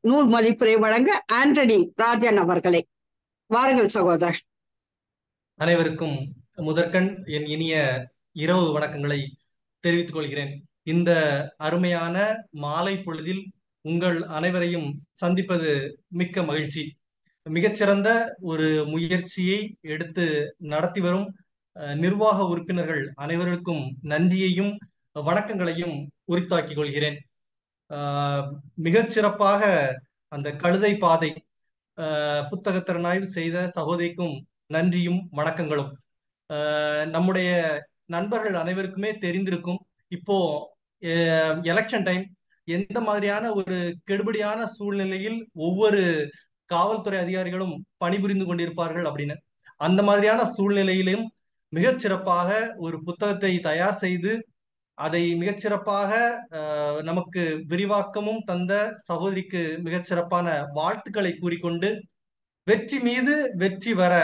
நூல் மதிப்புரை வழங்க ஆண்டனி ராஜன் அவர்களை வாருங்கள் சகோதரர். அனைவருக்கும் முதற்கண் என் இனிய இரவு வணக்கங்களை தெரிவித்துக் கொள்கிறேன். இந்த அருமையான மாலை பொழுதில் உங்கள் அனைவரையும் சந்திப்பது மிக்க மகிழ்ச்சி. மிகச்சிறந்த ஒரு முயற்சியை எடுத்து நடத்தி வரும் நிர்வாக உறுப்பினர்கள் அனைவருக்கும் நன்றியையும் வணக்கங்களையும் உரித்தாக்கிக் கொள்கிறேன். மிகச்சிறப்பாக அந்த கழுதை பாதை புத்தகத்திறனாய்வு செய்த சகோதரிக்கும் நன்றியும் வணக்கங்களும். நம்முடைய நண்பர்கள் அனைவருக்குமே தெரிந்திருக்கும், இப்போ எலெக்ஷன் டைம் எந்த மாதிரியான ஒரு கெடுபடியான சூழ்நிலையில் ஒவ்வொரு காவல்துறை அதிகாரிகளும் பணிபுரிந்து கொண்டிருப்பார்கள் அப்படின்னு. அந்த மாதிரியான சூழ்நிலையிலும் மிகச்சிறப்பாக ஒரு புத்தகத்தை தயார் செய்து அதை மிகச்சிறப்பாக நமக்கு விரிவாக்கமும் தந்த சகோதரிக்கு மிகச்சிறப்பான வாழ்த்துக்களை கூறிக்கொண்டு, வெற்றி மீது வெற்றி வர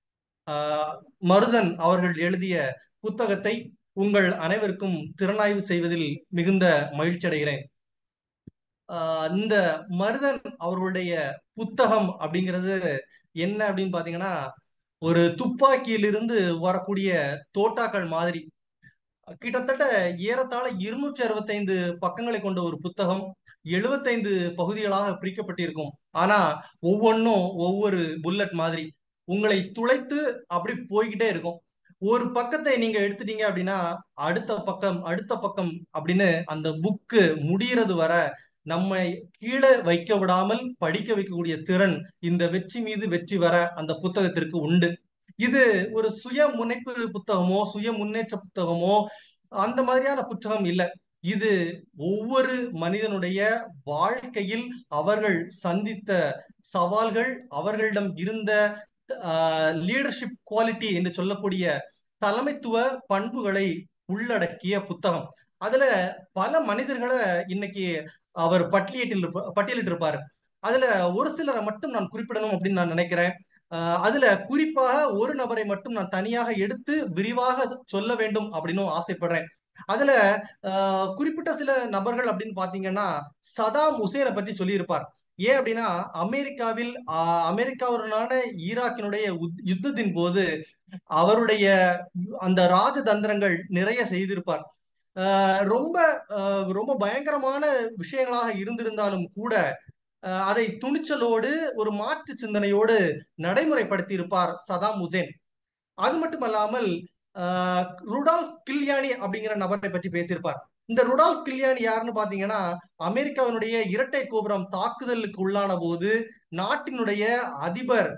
மருதன் அவர்கள் எழுதிய புத்தகத்தை உங்கள் அனைவருக்கும் திறனாய்வு செய்வதில் மிகுந்த மகிழ்ச்சி அடைகிறேன். இந்த மருதன் அவர்களுடைய புத்தகம் அப்படிங்கிறது என்ன அப்படின்னு பாத்தீங்கன்னா, ஒரு துப்பாக்கியிலிருந்து வரக்கூடிய தோட்டாக்கள் மாதிரி கிட்டத்தட்ட ஏறத்தாழ 265 பக்கங்களை கொண்ட ஒரு புத்தகம் 75 பகுதிகளாக பிரிக்கப்பட்டிருக்கும். ஆனா ஒவ்வொன்றும் ஒவ்வொரு புல்லட் மாதிரி உங்களை துளைத்து அப்படி போய்கிட்டே இருக்கும். ஒரு பக்கத்தை நீங்க எடுத்துட்டீங்க அப்படின்னா அடுத்த பக்கம் அப்படின்னு அந்த புக்கு முடிகிறது வர நம்மை கீழே வைக்க விடாமல் படிக்க வைக்கக்கூடிய திறன் இந்த வெற்றி மீது வெற்றி வர அந்த புத்தகத்திற்கு உண்டு. இது ஒரு சுய முனைப்பு புத்தகமோ சுய முன்னேற்ற புத்தகமோ அந்த மாதிரியான புத்தகம் இல்லை. இது ஒவ்வொரு மனிதனுடைய வாழ்க்கையில் அவர்கள் சந்தித்த சவால்கள், அவர்களிடம் இருந்த லீடர்ஷிப் குவாலிட்டி என்று சொல்லக்கூடிய தலைமைத்துவ பண்புகளை உள்ளடக்கிய புத்தகம். அதுல பல மனிதர்களை இன்னைக்கு அவர் பட்டியலிட்டு இருப்பாரு. அதுல ஒரு சிலரை மட்டும் நான் குறிப்பிடணும் அப்படின்னு நான் நினைக்கிறேன். அதுல குறிப்பாக ஒரு நபரை மட்டும் நான் தனியாக எடுத்து விரிவாக சொல்ல வேண்டும் அப்படின்னு ஆசைப்படுறேன். அதுல குறிப்பிட்ட சில நபர்கள் அப்படின்னு பாத்தீங்கன்னா சதாம் ஹுசேனை பற்றி சொல்லியிருப்பார். ஏன் அப்படின்னா அமெரிக்காவுடனான ஈராக்கினுடைய யுத்தத்தின் போது அவருடைய அந்த ராஜதந்திரங்கள் நிறைய செய்திருப்பார். ரொம்ப ரொம்ப பயங்கரமான விஷயங்களாக இருந்திருந்தாலும் கூட அதை துணிச்சலோடு ஒரு மாற்று சிந்தனையோடு நடைமுறைப்படுத்தி இருப்பார் சதாம் ஹுசேன். அது மட்டுமல்லாமல் ருடால்ஃப் கில்யானி அப்படிங்கிற நபரை பற்றி பேசியிருப்பார். இந்த ருடால்ஃப் கில்யானி யாருன்னு பாத்தீங்கன்னா, அமெரிக்காவினுடைய இரட்டை கோபுரம் தாக்குதலுக்கு உள்ளான போது நாட்டினுடைய அதிபர்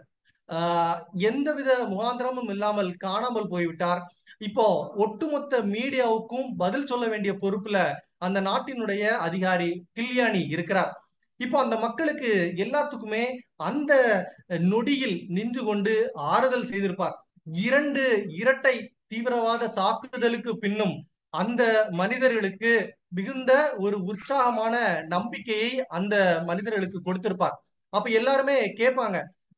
எந்தவித முகாந்திரமும் இல்லாமல் காணாமல் போய்விட்டார். இப்போ ஒட்டுமொத்த மீடியாவுக்கும் பதில் சொல்ல வேண்டிய பொறுப்புல அந்த நாட்டினுடைய அதிகாரி கில்யானி இருக்கிறார். இப்போ அந்த மக்களுக்கு எல்லாத்துக்குமே அந்த நொடியில் நின்று கொண்டு ஆறுதல் செய்திருப்பார். 2 இரட்டை தீவிரவாத தாக்குதலுக்கு பின்னும் அந்த மனிதர்களுக்கு மிகுந்த ஒரு உற்சாகமான நம்பிக்கையை அந்த மனிதர்களுக்கு கொடுத்திருப்பார். அப்ப எல்லாருமே கேட்பாங்க,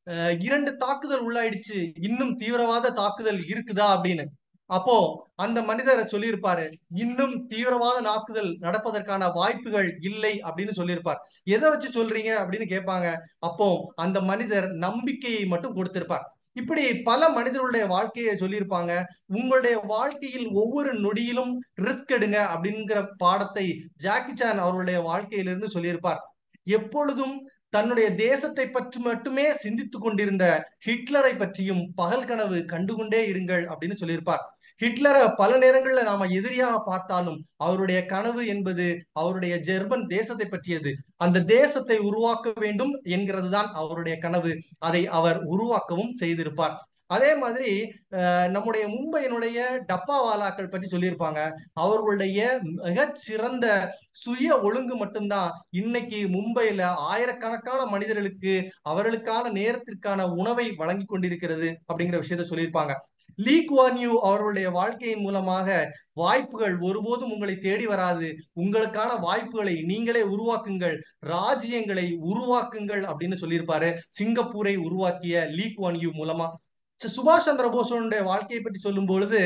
2 தாக்குதல் உள்ளாயிடுச்சு, இன்னும் தீவிரவாத தாக்குதல் இருக்குதா அப்படின்னு. அப்போ அந்த மனிதரை சொல்லியிருப்பாரு, இன்னும் தீவிரவாத தாக்குதல் நடப்பதற்கான வாய்ப்புகள் இல்லை அப்படின்னு சொல்லியிருப்பார். எதை வச்சு சொல்றீங்க அப்படின்னு கேட்பாங்க. அப்போ அந்த மனிதர் நம்பிக்கையை மட்டும் கொடுத்திருப்பார். இப்படி பல மனிதர்களுடைய வாழ்க்கையை சொல்லியிருப்பாங்க. உங்களுடைய வாழ்க்கையில் ஒவ்வொரு நொடியிலும் ரிஸ்க் எடுங்க அப்படிங்கிற பாடத்தை ஜாக்கி சான் அவருடைய வாழ்க்கையிலிருந்து சொல்லியிருப்பார். எப்பொழுதும் தன்னுடைய தேசத்தை பற்றி மட்டுமே சிந்தித்துக் கொண்டிருந்த ஹிட்லரை பற்றியும் பகல் கனவு கண்டுகொண்டே இருங்கள் அப்படின்னு சொல்லியிருப்பார். ஹிட்லரை பல நேரங்கள்ல நாம எதிரியாக பார்த்தாலும் அவருடைய கனவு என்பது அவருடைய ஜெர்மன் தேசத்தை பற்றியது. அந்த தேசத்தை உருவாக்க வேண்டும் என்கிறது தான் அவருடைய கனவு. அதை அவர் உருவாக்கவும் செய்திருப்பார். அதே மாதிரி நம்முடைய மும்பையினுடைய டப்பாவாலாக்கள் பற்றி சொல்லியிருப்பாங்க. அவர்களுடைய மிகச் சிறந்த சுய ஒழுங்கு மட்டும்தான் இன்னைக்கு மும்பையில ஆயிரக்கணக்கான மனிதர்களுக்கு அவர்களுக்கான நேரத்திற்கான உணவை வழங்கி கொண்டிருக்கிறது அப்படிங்கிற விஷயத்த சொல்லியிருப்பாங்க. லீ குவான் யூ அவர்களுடைய வாழ்க்கையின் மூலமாக வாய்ப்புகள் ஒருபோதும் உங்களை தேடி வராது, உங்களுக்கான வாய்ப்புகளை நீங்களே உருவாக்குங்கள், ராஜ்யங்களை உருவாக்குங்கள் அப்படின்னு சொல்லியிருப்பாரு. சிங்கப்பூரை உருவாக்கிய லீ குவான் யூ மூலமா. சுபாஷ் சந்திர போஸோட வாழ்க்கையை பற்றி சொல்லும் பொழுது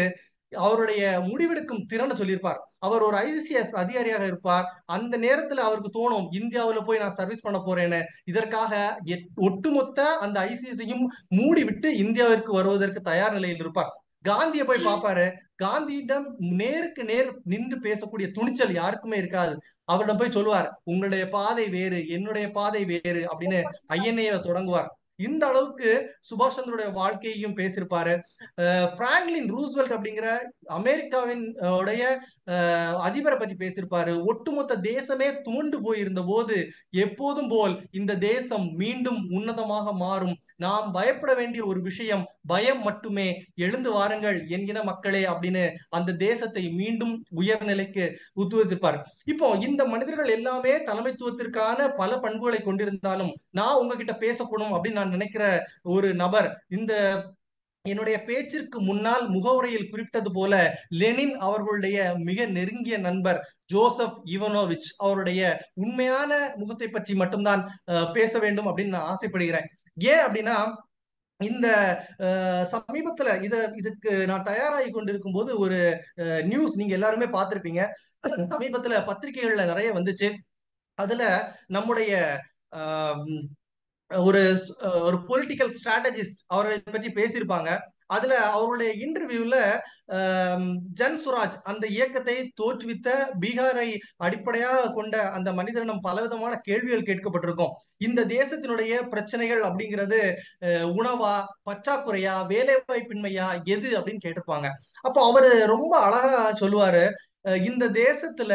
அவருடைய முடிவெடுக்கும் திறனை சொல்லியிருப்பார். அவர் ஒரு ஐசிஎஸ் அதிகாரியாக இருப்பார். அந்த நேரத்துல அவருக்கு தோணும், இந்தியாவுல போய் நான் சர்வீஸ் பண்ண போறேன்னு. இதற்காக ஒட்டுமொத்த அந்த ஐசிஎஸையும் மூடி விட்டு இந்தியாவிற்கு வருவதற்கு தயார் நிலையில் இருப்பார். காந்தியை போய் பார்ப்பாரு. காந்தியிடம் நேருக்கு நேர் நின்று பேசக்கூடிய துணிச்சல் யாருக்குமே இருக்காது. அவரிடம் போய் சொல்லுவார், உங்களுடைய பாதை வேறு, என்னுடைய பாதை வேறு அப்படின்னு ஐஎன்ஏ தொடங்குவார். இந்த அளவுக்கு சுபாஷ் சந்திரோட வாழ்க்கையையும் பேசியிருப்பாரு. பிராங்க்லின் ரூஸ்வெல்ட் அப்படிங்கிற அமெரிக்காவின் உடைய அதிபரை பத்தி பேசியிருப்பாரு. ஒட்டுமொத்த தேசமே துவண்டு போயிருந்த போது எப்போதும் போல் இந்த தேசம் மீண்டும் உன்னதமாக மாறும், நாம் பயப்பட வேண்டிய ஒரு விஷயம் பயம் மட்டுமே, எழுந்து வாருங்கள் என்கிற மக்களே அப்படின்னு அந்த தேசத்தை மீண்டும் உயர்நிலைக்கு உத்துவத்திருப்பார். இப்போ இந்த மனிதர்கள் எல்லாமே தலைமைத்துவத்திற்கான பல பண்புகளை கொண்டிருந்தாலும் நான் உங்ககிட்ட பேசக்கூடும் அப்படின்னு நான் நினைக்கிற ஒரு நபர், இந்த என்னுடைய பேச்சிற்கு முன்னால் முகவுரையில் குறிப்பிட்டது போல லெனின் அவர்களுடைய மிக நெருங்கிய நண்பர் ஜோசப் இவனோவிச் அவருடைய உண்மையான முகத்தை பற்றி மட்டும்தான் பேச வேண்டும் அப்படின்னு நான் ஆசைப்படுகிறேன். ஏன் அப்படின்னா, இந்த சமீபத்துல இதுக்கு நான் தயாராகி கொண்டிருக்கும் போது ஒரு நியூஸ் நீங்க எல்லாருமே பார்த்திருப்பீங்க. சமீபத்துல பத்திரிகைகள்ல நிறைய வந்துச்சு. அதுல நம்முடைய ஒரு ஒரு பொலிட்டிக்கல் ஸ்ட்ராட்டஜிஸ்ட் அவரை பற்றி பேசியிருப்பாங்க. அதுல அவருடைய இன்டர்வியூல ஜன் சுராஜ் அந்த இயக்கத்தை தோற்றுவித்த பீகாரை அடிப்படையாக கொண்ட அந்த மனிதனிடம் பலவிதமான கேள்விகள் கேட்கப்பட்டிருக்கும். இந்த தேசத்தினுடைய பிரச்சனைகள் அப்படிங்கிறது உணவா, பற்றாக்குறையா, வேலை வாய்ப்பின்மையா, எது அப்படின்னு கேட்டிருப்பாங்க. அப்போ அவரு ரொம்ப அழகா சொல்லுவாரு, இந்த தேசத்துல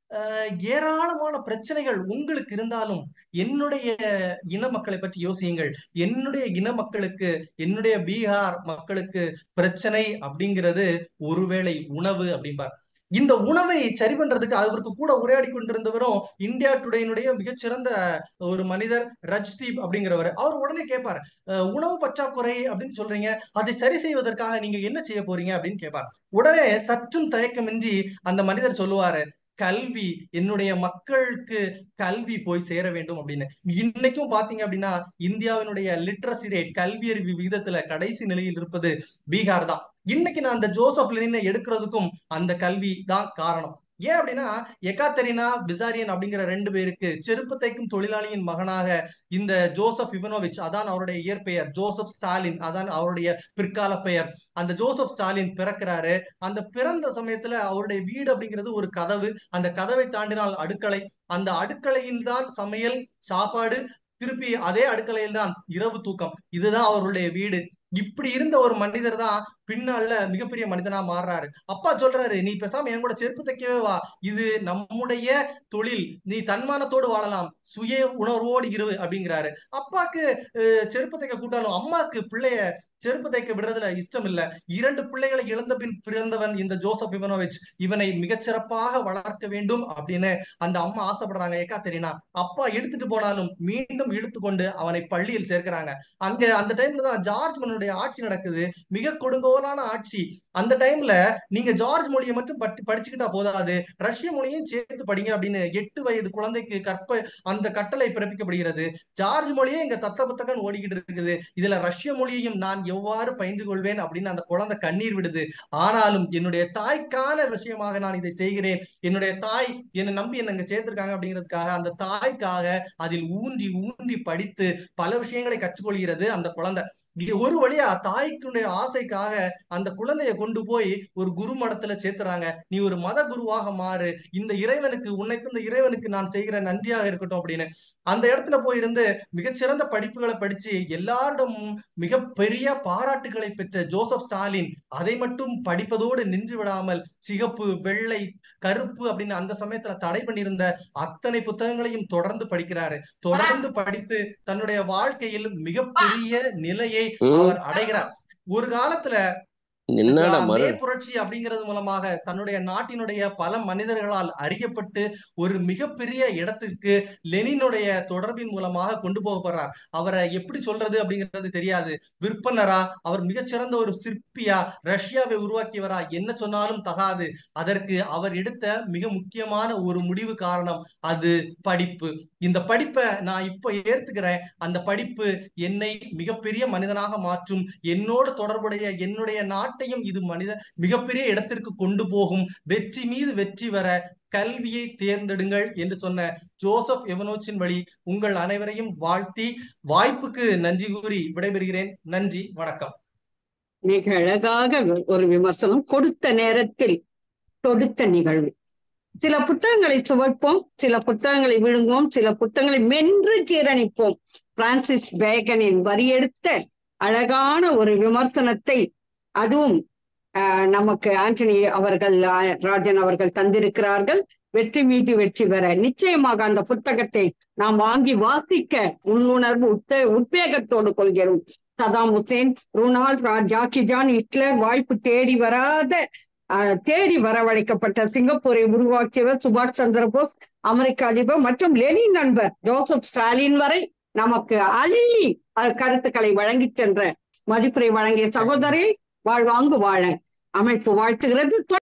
ஏராளமான பிரச்சனைகள் உங்களுக்கு இருந்தாலும் என்னுடைய இன மக்களை பற்றி யோசியுங்கள். என்னுடைய இன மக்களுக்கு, என்னுடைய பீகார் மக்களுக்கு பிரச்சனை அப்படிங்கிறது ஒருவேளை உணவு அப்படிம்பார். இந்த உணவை சரி பண்றதுக்கு அவருக்கு கூட உரையாடி கொண்டிருந்தவரும் இந்தியா டுடேனுடைய மிகச்சிறந்த ஒரு மனிதர் ரஜ்தீப் அப்படிங்கிறவர். அவர் உடனே கேட்பார், உணவு பற்றாக்குறை அப்படின்னு சொல்றீங்க, அதை சரி செய்வதற்காக நீங்க என்ன செய்ய போறீங்க அப்படின்னு கேட்பார். உடனே சற்றும் தயக்கமின்றி அந்த மனிதர் சொல்லுவாரு, கல்வி, என்னுடைய மக்களுக்கு கல்வி போய் சேர வேண்டும் அப்படின்னு. இன்னைக்கும் பாத்தீங்க அப்படின்னா இந்தியாவினுடைய லிட்ரஸி ரேட், கல்வி அறிவு விகிதத்துல கடைசி நிலையில் இருப்பது பீகார் தான். இன்னைக்கு நான் அந்த ஜோசப் லெனினை எடுக்கிறதுக்கும் அந்த கல்வி தான் காரணம். ஏன் அப்படின்னா, எகாத்தெரினா பிசாரியன் அப்படிங்கிற 2 பேருக்கு செருப்பு தைக்கும் தொழிலாளியின் மகனாக இந்த ஜோசப் இவனோவிச், அதான் அவருடைய இயற்பெயர், ஜோசப் ஸ்டாலின் அதான் அவருடைய பிற்கால பெயர், அந்த ஜோசப் ஸ்டாலின் பிறக்கிறாரு. அந்த பிறந்த சமயத்துல அவருடைய வீடு அப்படிங்கிறது ஒரு கதவு, அந்த கதவை தாண்டினால் அடுக்களை, அந்த அடுக்கலையில் தான் சமையல், சாப்பாடு, திருப்பி அதே அடுக்கலையில் தான் இரவு தூக்கம். இதுதான் அவருடைய வீடு. இப்படி இருந்த ஒரு மனிதர் தான் பின்னால மிகப்பெரிய மனிதனா மாறுறாரு. அப்பா சொல்றாரு, நீ பேசாம என் கூட செருப்பு தைக்கவே வா, இது நம்முடைய தொழில், நீ தன்மானத்தோடு வாழலாம், சுய உணர்வோடு இரு அப்படிங்கிறாரு. அப்பாக்கு செருப்பு தைக்க கூட்டாலும் அம்மாக்கு பிள்ளைய செருப்பு தைக்க விடுறதுல இஷ்டம் இல்ல. 2 பிள்ளைகளை இழந்த பின் பிறந்தவன் இந்த ஜோசப் இவனோவிச், இவனை மிகச்சிறப்பாக வளர்க்க வேண்டும் அப்படின்னு அந்த அம்மா ஆசைப்படுறாங்க. எகாத்தெரினா அப்பா எடுத்துட்டு போனாலும் மீண்டும் இழுத்து கொண்டு அவனை பள்ளியில் சேர்க்கிறாங்க. அங்க அந்த டைம்ல தான் ஜார்ஜ் மன்னனுடைய ஆட்சி நடக்குது, மிக கொடுங்கோலான ஆட்சி. அந்த டைம்ல நீங்க ஜார்ஜ் மொழியை மட்டும் படிச்சுக்கிட்டா போதாது, ரஷ்ய மொழியும் சேர்த்து படிங்க அப்படின்னு 8 வயது குழந்தைக்கு அந்த கட்டளை பிறப்பிக்கப்படுகிறது. ஜார்ஜ் மொழியே இங்க தத்த புத்தகம் ஓடிக்கிட்டு இருக்குது, இதுல ரஷ்ய மொழியையும் நான் எவ்வாறு பயின்று கொள்வேன் அப்படின்னு அந்த குழந்தை கண்ணீர் விடுது. ஆனாலும் என்னுடைய தாய்க்கான விஷயமாக நான் இதை செய்கிறேன், என்னுடைய தாய் என்னை நம்பி என்ன சேர்த்திருக்காங்க அப்படிங்கிறதுக்காக அந்த தாய்க்காக அதில் ஊன்றி ஊன்றி படித்து பல விஷயங்களை கற்றுக்கொள்கிறது அந்த குழந்தை. ஒரு வழியா தாய்க்குடைய ஆசைக்காக அந்த குழந்தைய கொண்டு போய் ஒரு குரு மடத்துல சேர்த்துறாங்க. நீ ஒரு மத குருவாக மாறு, இந்த இறைவனுக்கு, உன்னை தந்த இறைவனுக்கு நான் செய்கிற நன்றியாக இருக்கட்டும் அப்படின்னு அந்த இடத்துல போயிருந்து மிகச்சிறந்த படிப்புகளை படிச்சு எல்லாரிடமும் மிகப்பெரிய பாராட்டுகளை பெற்ற ஜோசப் ஸ்டாலின் அதை மட்டும் படிப்பதோடு நின்று விடாமல் சிகப்பு, வெள்ளை, கருப்பு அப்படின்னு அந்த சமயத்துல தடை பண்ணியிருந்த அத்தனை புத்தகங்களையும் தொடர்ந்து படிக்கிறாரு. தொடர்ந்து படித்து தன்னுடைய வாழ்க்கையில் மிகப்பெரிய நிலையை அவர் அடைகிறார். ஒரு காலத்துல மே புரட்சி அப்படிங்கிறது மூலமாக தன்னுடைய நாட்டினுடைய பல மனிதர்களால் அறியப்பட்டு ஒரு மிகப்பெரிய இடத்துக்கு லெனினுடைய தொடர்பின் மூலமாக கொண்டு போகப்படுறார். அவரை எப்படி சொல்றது அப்படிங்கிறது தெரியாது. விற்பனரா, அவர் மிகச்சிறந்த ஒரு சிற்பியா, ரஷ்யாவை உருவாக்கியவரா, என்ன சொன்னாலும் தகாது. அதற்கு அவர் எடுத்த மிக முக்கியமான ஒரு முடிவு காரணம், அது படிப்பு. இந்த படிப்பை நான் இப்ப ஏத்துக்கிறேன். அந்த படிப்பு என்னை மிகப்பெரிய மனிதனாக மாற்றும். என்னோடு தொடர்புடைய என்னுடைய நாட்டையும் இது மிகப்பெரிய இடத்திற்கு கொண்டு போகும். வெற்றி மீது வெற்றி வர கல்வியை தேர்ந்தெடுங்கள் என்று சொன்ன ஜோசப் எவனோச்சின் வழி உங்கள் அனைவரையும் வாழ்த்தி வாய்ப்புக்கு நன்றி கூறி விடைபெறுகிறேன். நன்றி, வணக்கம். மிக அழகாக ஒரு விமர்சனம். கொடுத்த நேரத்தில் தொடுத்த நிகழ்வு. சில புத்தகங்களை சுவைப்போம், சில புத்தகங்களை விழுங்குவோம், சில புத்தகங்களை மென்று ஜீரணிப்போம். பிரான்சிஸ் பேகனின் வரியெடுத்த அழகான ஒரு விமர்சனத்தை, அதுவும் நமக்கு ஆண்டனி அவர்கள், ராஜன் அவர்கள் தந்திருக்கிறார்கள். வெற்றி மீது வெற்றி பெற நிச்சயமாக அந்த புத்தகத்தை நாம் வாங்கி வாசிக்க உள்ளுணர்வு உத்வேகத்தோடு கொள்கிறோம். Saddam Hussein, Ronald, Jackie Chan, Hitler, வாய்ப்பு தேடி வரவழைக்கப்பட்ட சிங்கப்பூரை உருவாக்கியவர் சுபாஷ் சந்திர போஸ், அமெரிக்க அதிபர் மற்றும் லெனின் நண்பர் ஜோசப் ஸ்டாலின் வரை நமக்கு அள்ளி கருத்துக்களை வழங்கி சென்ற மதிப்புரை வழங்கிய சகோதரி வாழ்வாங்கு வாழ அமைப்பு வாழ்த்துகிறது.